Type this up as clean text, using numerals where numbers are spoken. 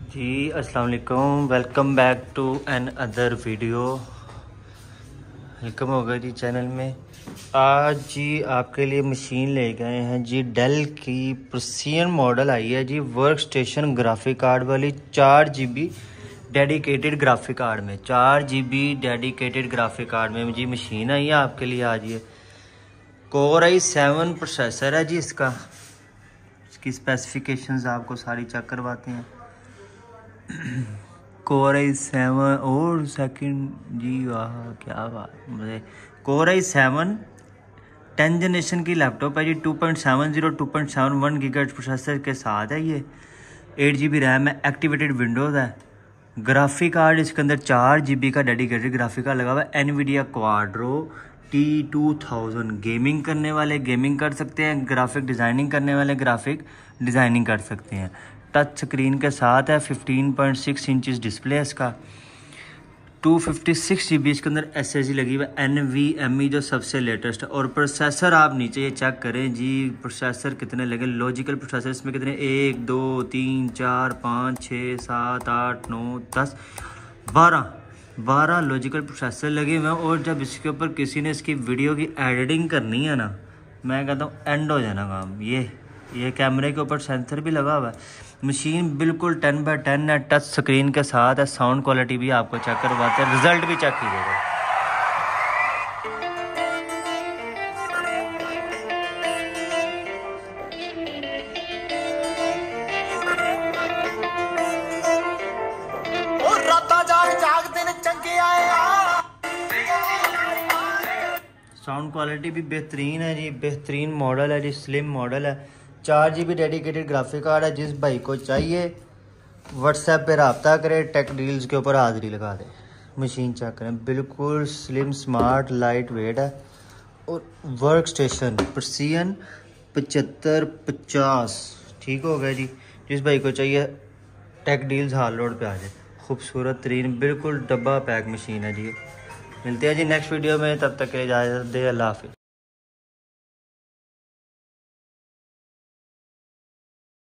जी अस्सलाम वालेकुम, welcome back to another video. Welcome होगा जी चैनल में। आज जी आपके लिए मशीन ले गए हैं जी, डेल की प्रीसियन मॉडल आई है जी, वर्क स्टेशन ग्राफिक कार्ड वाली 4 GB डेडिकेटेड ग्राफिक कार्ड में, 4 GB डेडिकेटेड ग्राफिक कार्ड में जी मशीन आई है आपके लिए। आज ये कोर i7 प्रोसेसर है जी इसका। इसकी स्पेसिफिकेशंस आपको सारी चेक करवाते हैं। कोर i7 और सेकंड जी, वाह क्या बात। मुझे कोर i7 10 जनरेशन की लैपटॉप है जी, 2.70 2.71 गीगाहर्ट्ज़ प्रोसेसर के साथ है ये। 8 GB रैम है, एक्टिवेटेड विंडोज़ है। ग्राफिक कार्ड इसके अंदर 4 GB का डेडिकेटेड ग्राफिक कार्ड लगा हुआ है। Nvidia Quadro T2000। गेमिंग करने वाले गेमिंग कर सकते हैं, ग्राफिक डिज़ाइनिंग करने वाले ग्राफिक डिज़ाइनिंग कर सकते हैं। टच स्क्रीन के साथ है, 15.6 इंचज़ डिस्प्ले है इसका। 256 GB इसके अंदर SSD लगी हुई है, NVMe जो सबसे लेटेस्ट है। और प्रोसेसर आप नीचे ये चेक करें जी, प्रोसेसर कितने लगे, लॉजिकल प्रोसेसर इसमें कितने, 1 2 3 4 5 6 7 8 9 10 12 लॉजिकल प्रोसेसर लगे हुए हैं। और जब इसके ऊपर किसी ने इसकी वीडियो की एडिटिंग करनी है ना, मैं कहता हूँ एंड हो जाना काम। ये कैमरे के ऊपर सेंसर भी लगा हुआ है। मशीन बिल्कुल 10x10 है, टच स्क्रीन के साथ है। साउंड क्वालिटी भी आपको चेक करवाते हैं, रिजल्ट भी चेक कीजिएगा। साउंड क्वालिटी भी बेहतरीन है जी, बेहतरीन मॉडल है जी, स्लिम मॉडल है। 4 GB डेडिकेटेड ग्राफिक कार्ड है। जिस भाई को चाहिए व्हाट्सएप पे रब्ता करें, टेक डील्स के ऊपर हाजिरी लगा दे। मशीन चेक करें, बिल्कुल स्लिम स्मार्ट लाइट वेट है। और वर्क स्टेशन प्रीसियन 7550 ठीक हो गया जी। जिस भाई को चाहिए टेक डील्स हाल रोड पे आ जाए। खूबसूरत तरीन बिल्कुल डब्बा पैक मशीन है जी। मिलते हैं जी नेक्स्ट वीडियो में, तब तक के लिए इजाज़त दे। अल्लाह हाफिज़।